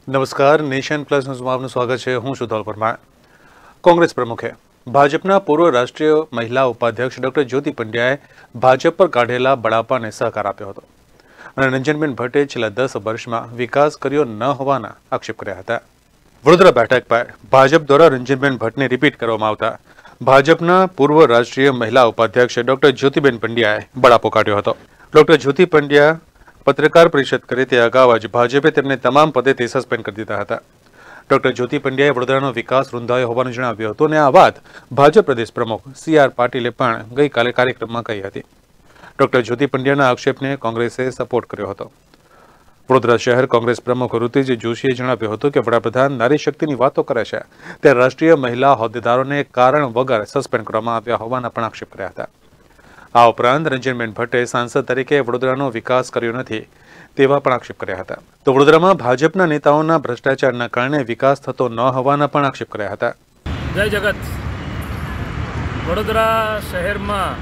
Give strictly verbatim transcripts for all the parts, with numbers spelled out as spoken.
નમસ્કાર, nation plus ન્યૂઝમાં આપનું સ્વાગત છે. હું છું ધોલ પરમાર. કોંગ્રેસ પ્રમુખે ભાજપના પૂર્વ રાષ્ટ્રીય મહિલા ઉપાધ્યક્ષ ડોક્ટર જ્યોતિ પંડ્યાએ ભાજપ પર કાઢેલા બળાપાને સહકાર આપ્યો હતો અને રંજનબેન ભટ્ટે છેલ્લા દસ વર્ષમાં વિકાસ કર્યો ન હોવાના આક્ષેપ કર્યા હતા. વડોદરા બેઠક પર ભાજપ દ્વારા રંજનબેન ભટ્ટને રિપીટ કરવામાં આવતા ભાજપના પૂર્વ રાષ્ટ્રીય મહિલા ઉપાધ્યક્ષ ડોક્ટર જ્યોતિબેન પંડ્યાએ બળાપો કાઢ્યો હતો. ડોક્ટર જ્યોતિ પંડ્યા પત્રકાર પરિષદ કરે તે અગાઉ જ ભાજપે તેમને તમામ પદેથી સસ્પેન્ડ કરી દીધા હતા. ડોક્ટર જ્યોતિ પંડ્યાએ વડોદરાનો વિકાસ રૂંધાયો હોવાનું જણાવ્યું હતું અને આ વાત ભાજપ પ્રદેશ પ્રમુખ સી આર પાટીલે પણ ગઈકાલે કાર્યક્રમમાં કહી હતી. ડોક્ટર જ્યોતિ પંડ્યાના આક્ષેપને કોંગ્રેસે સપોર્ટ કર્યો હતો. વડોદરા શહેર કોંગ્રેસ પ્રમુખ ઋતિજ જોશીએ જણાવ્યું હતું કે વડાપ્રધાન નારી શક્તિની વાતો કરે છે ત્યારે રાષ્ટ્રીય મહિલા હોદ્દેદારોને કારણ વગર સસ્પેન્ડ કરવામાં આવ્યા હોવાના પણ આક્ષેપ કર્યા હતા. આ ઉપરાંત રંજનબેન ભટ્ટે સાંસદ તરીકે વડોદરાનો વિકાસ કર્યો નથી તેવા પણ આક્ષેપ કર્યા હતા. તો વડોદરામાં ભાજપના નેતાઓના ભ્રષ્ટાચારના કારણે વિકાસ થતો ન હોવાના પણ આક્ષેપ કર્યા હતા. જય જગત. વડોદરા શહેરમાં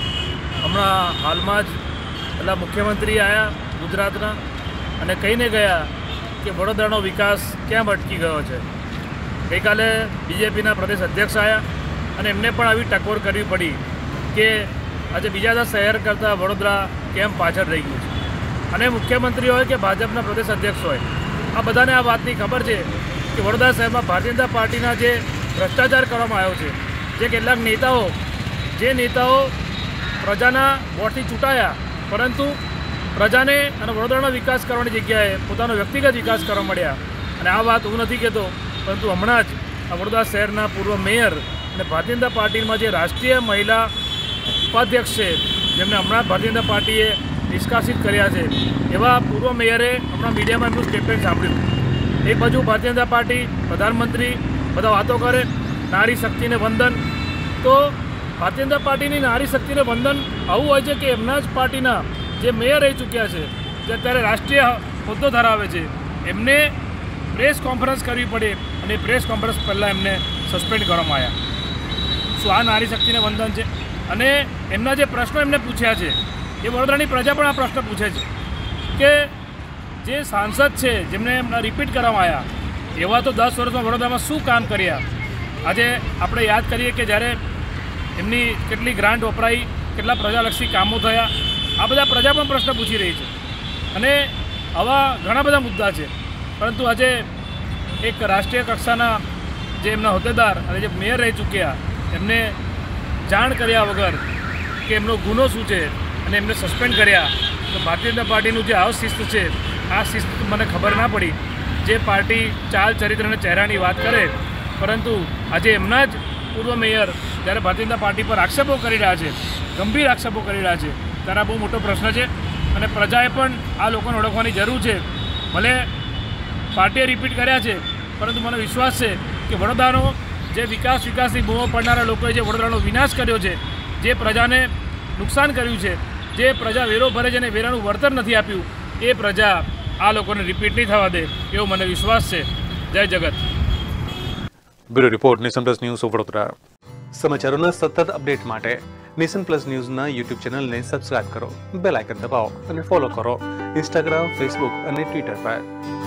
હમણાં હાલમાં જ પેલા મુખ્યમંત્રી આવ્યા ગુજરાતના અને કહીને ગયા કે વડોદરાનો વિકાસ કેમ અટકી ગયો છે. ગઈકાલે બીજેપીના પ્રદેશ અધ્યક્ષ આવ્યા અને એમને પણ આવી ટકોર કરવી પડી કે આજે બીજા બધા શહેર કરતાં વડોદરા કેમ પાછળ રહી ગયું છે. અને મુખ્યમંત્રી હોય કે ભાજપના પ્રદેશ અધ્યક્ષ હોય, આ બધાને આ વાતની ખબર છે કે વડોદરા શહેરમાં ભારતીય જનતા પાર્ટીના જે ભ્રષ્ટાચાર કરવામાં આવ્યો છે, જે કેટલાક નેતાઓ જે નેતાઓ પ્રજાના વોટથી ચૂંટાયા પરંતુ પ્રજાને અને વડોદરાનો વિકાસ કરવાની જગ્યાએ પોતાનો વ્યક્તિગત વિકાસ કરવા મળ્યા. અને આ વાત હું નથી કહેતો, પરંતુ હમણાં જ આ વડોદરા શહેરના પૂર્વ મેયર અને ભારતીય જનતા પાર્ટીમાં જે રાષ્ટ્રીય મહિલા ઉપાધ્યક્ષ છે, જેમને હમણાં ભારતીય જનતા પાર્ટીએ નિષ્કાસિત કર્યા છે, એવા પૂર્વ મેયરે હમણાં મીડિયામાં એમનું સ્ટેટમેન્ટ સાંભળ્યું. એક બાજુ ભારતીય જનતા પાર્ટી પ્રધાનમંત્રી બધા વાતો કરે નારી શક્તિને વંદન, તો ભારતીય જનતા પાર્ટીની નારી શક્તિને વંદન આવું હોય છે કે એમના જ પાર્ટીના જે મેયર રહી ચૂક્યા છે, જે અત્યારે રાષ્ટ્રીય હોદ્દો ધરાવે છે, એમને પ્રેસ કોન્ફરન્સ કરવી પડે અને પ્રેસ કોન્ફરન્સ પહેલાં એમને સસ્પેન્ડ કરવામાં આવ્યા. શું આ નારી શક્તિને વંદન છે? અને એમના જે પ્રશ્નો એમને પૂછ્યા છે એ વડોદરાની પ્રજા પણ આ પ્રશ્ન પૂછે છે કે જે સાંસદ છે જેમને એમના રિપીટ કરવામાં આવ્યા, એવા તો દસ વર્ષમાં વડોદરામાં શું કામ કર્યા. આજે આપણે યાદ કરીએ કે જ્યારે એમની કેટલી ગ્રાન્ટ વપરાઈ, કેટલા પ્રજાલક્ષી કામો થયા, આ બધા પ્રજા પણ પ્રશ્ન પૂછી રહી છે. અને આવા ઘણા બધા મુદ્દા છે, પરંતુ આજે એક રાષ્ટ્રીય કક્ષાના જે એમના હોદ્દેદાર અને જે મેયર રહી ચૂક્યા એમને જાણ કર્યા વગર કે એમનો ગુનો શું છે અને એમને સસ્પેન્ડ કર્યા, તો ભારતીય જનતા પાર્ટીનું જે આવ શિસ્ત છે, આ શિસ્ત મને ખબર ના પડી. જે પાર્ટી ચાલ ચરિત્ર અને ચહેરાની વાત કરે, પરંતુ આજે એમના જ પૂર્વ મેયર જ્યારે ભારતીય જનતા પાર્ટી પર આક્ષેપો કરી રહ્યા છે, ગંભીર આક્ષેપો કરી રહ્યા છે, ત્યારે આ બહુ મોટો પ્રશ્ન છે. અને પ્રજાએ પણ આ લોકોને ઓળખવાની જરૂર છે. ભલે પાર્ટીએ રિપીટ કર્યા છે, પરંતુ મને વિશ્વાસ છે કે વડોદરાનો જે વિકાસ વિકાસની બૂમો પડનારા લોકોએ જે વડોદરાનો વિનાશ કર્યો છે, જે પ્રજાને નુકસાન કર્યું છે, જે પ્રજા વેરો ભરે છે અને વેરાનું વળતર નથી આપ્યું, એ પ્રજા આ લોકોને રિપીટ નહીં થવા દે એવો મને વિશ્વાસ છે. જય જગત. Bureau report, nation plus news Vadodara. સમાચારોના સતત અપડેટ માટે નેશન પ્લસ ન્યૂઝના યુટ્યુબ ચેનલને સબસ્ક્રાઇબ કરો, બેલ આઇકન દબાવો અને ફોલો કરો ઇન્સ્ટાગ્રામ, ફેસબુક અને ટ્વિટર પર.